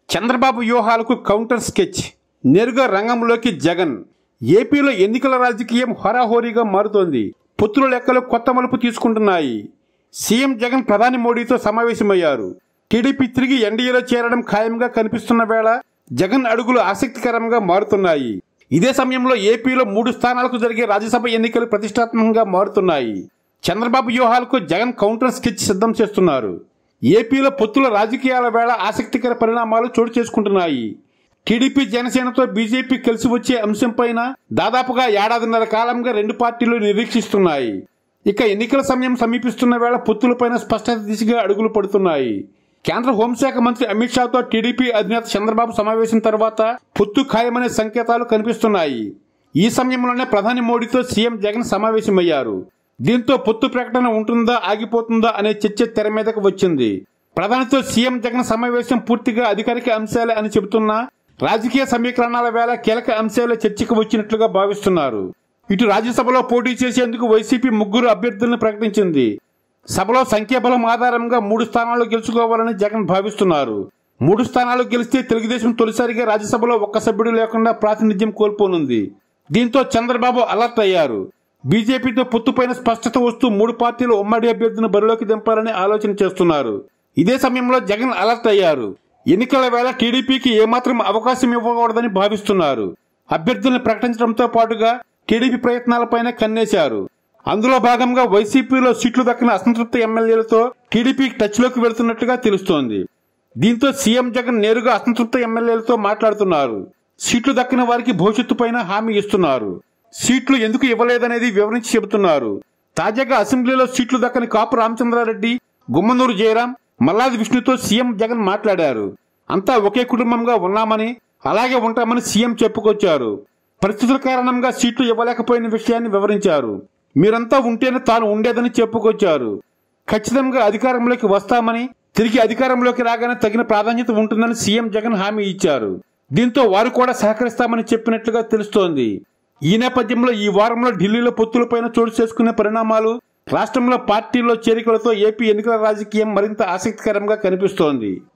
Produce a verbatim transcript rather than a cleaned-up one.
Chandrababu వ్యూహాలకు counter sketch. నేరుగా రంగంలోకి జగన్. ఏపీలో ఎన్నికల రాజకీయం హోరాహోరీగా మారుతోంది. పొత్తుల లెక్కలు కొత్త మలుపు తీసుకుంటున్నాయి. సీఎం జగన్ ప్రధాని మోడీతో సమావేశమయ్యారు. టీడీపీ తిరిగి ఎన్డీఏలో చేరడం ఖాయంగా కనిపిస్తున్న వేళ జగన్ అడుగులు ఆసక్తికరంగా మారుతున్నాయి. ఇదే సమయంలో ఏపీలో మూడు స్థానాలకు జరిగే రాజ్యసభ ఎన్నికలు ప్రతిష్టాత్మకంగా మారుతున్నాయి. చంద్రబాబు వ్యూహాలకు జగన్ కౌంటర్ స్కెచ్ సిద్ధం చేస్తున్నారు. ఏపీలో పొత్తుల రాజకీయాల వేళ ఆసక్తికర పరిణామాలు చోటు చేసుకుంటున్నాయి. టీడీపీ జనసేనతో బీజేపీ కలిసి వచ్చే అంశంపైన దాదాపుగా ఏడాదిన్నర కాలంగా రెండు పార్టీలు నిరీక్షిస్తున్నాయి. ఇక ఎన్నికల సమయం సమీపిస్తున్న వేళ పొత్తులపైన స్పష్టత దిశగా అడుగులు పడుతున్నాయి. కేంద్ర హోంశాఖ మంత్రి అమిత్ షాతో టీడీపీ అధినేత చంద్రబాబు సమావేశం తర్వాత పొత్తు ఖాయమనే సంకేతాలు కనిపిస్తున్నాయి. ఈ సమయంలోనే ప్రధాని మోడీతో సీఎం జగన్ సమావేశమయ్యారు. దీంతో పొత్తు ప్రకటన ఉంటుందా ఆగిపోతుందా అనే చర్చ తెర మీదకు వచ్చింది. ప్రధానితో సీఎం జగన్ సమావేశం పూర్తిగా అధికారిక అంశాలే అని చెబుతున్నా రాజకీయ సమీకరణాల వేళ కీలక అంశాలే చర్చకు వచ్చినట్లుగా భావిస్తున్నారు. ఇటు రాజ్యసభలో పోటీ చేసేందుకు వైసీపీ ముగ్గురు అభ్యర్థులను ప్రకటించింది. సభలో సంఖ్యాబలం ఆధారంగా మూడు స్థానాలు గెలుచుకోవాలని జగన్ భావిస్తున్నారు. మూడు స్థానాలు గెలిస్తే తెలుగుదేశం తొలిసారిగా రాజ్యసభలో ఒక్క సభ్యుడు లేకుండా ప్రాతినిధ్యం కోల్పోనుంది. దీంతో చంద్రబాబు అలర్ట్ అయ్యారు. బీజేపీతో పొత్తుపైన స్పష్టత వస్తూ మూడు పార్టీలు ఉమ్మడి అభ్యర్థిని బరిలోకి దింపాలని ఆలోచన చేస్తున్నారు. ఇదే సమయంలో జగన్ అలర్ట్ అయ్యారు. ఎన్నికల వేళ టీడీపీకి ఏమాత్రం అవకాశం ఇవ్వకూడదని భావిస్తున్నారు. అభ్యర్థులను ప్రకటించడంతో పాటుగా టీడీపీ ప్రయత్నాలపైన కన్నేశారు. అందులో భాగంగా వైసీపీలో సీట్లు దక్కిన అసంతృప్త ఎమ్మెల్యేలతో టీడీపీ టచ్ లోకి వెళుతున్నట్టుగా తెలుస్తోంది. దీంతో సీఎం జగన్ నేరుగా అసంతృప్త ఎమ్మెల్యేలతో మాట్లాడుతున్నారు. సీట్లు దక్కిన వారికి భవిష్యత్తు పైన హామీ ఇస్తున్నారు. సీట్లు ఎందుకు ఇవ్వలేదనేది వివరించి చెబుతున్నారు. తాజాగా అసెంబ్లీలో సీట్లు దక్కని కాపు రామచంద్రారెడ్డి, గుమ్మనూరు జయరాం, మల్లాది విష్ణుతో సీఎం జగన్ మాట్లాడారు. అంతా ఒకే కుటుంబంగా ఉన్నామని, అలాగే ఉంటామని సీఎం చెప్పుకొచ్చారు. పరిస్థితుల కారణంగా సీట్లు ఇవ్వలేకపోయిన విషయాన్ని వివరించారు. మీరంతా ఉంటేనే తాను ఉండేదని చెప్పుకొచ్చారు. ఖచ్చితంగా అధికారంలోకి వస్తామని, తిరిగి అధికారంలోకి రాగానే తగిన ప్రాధాన్యత ఉంటుందని సీఎం జగన్ హామీ ఇచ్చారు. దీంతో వారు కూడా సహకరిస్తామని చెప్పినట్లుగా తెలుస్తోంది. ఈ నేపథ్యంలో ఈ వారంలో ఢిల్లీలో పొత్తులపైన చోటు చేసుకునే పరిణామాలు, రాష్ట్రంలో పార్టీల్లో చేరికలతో ఏపీ ఎన్నికల రాజకీయం మరింత ఆసక్తికరంగా కనిపిస్తోంది.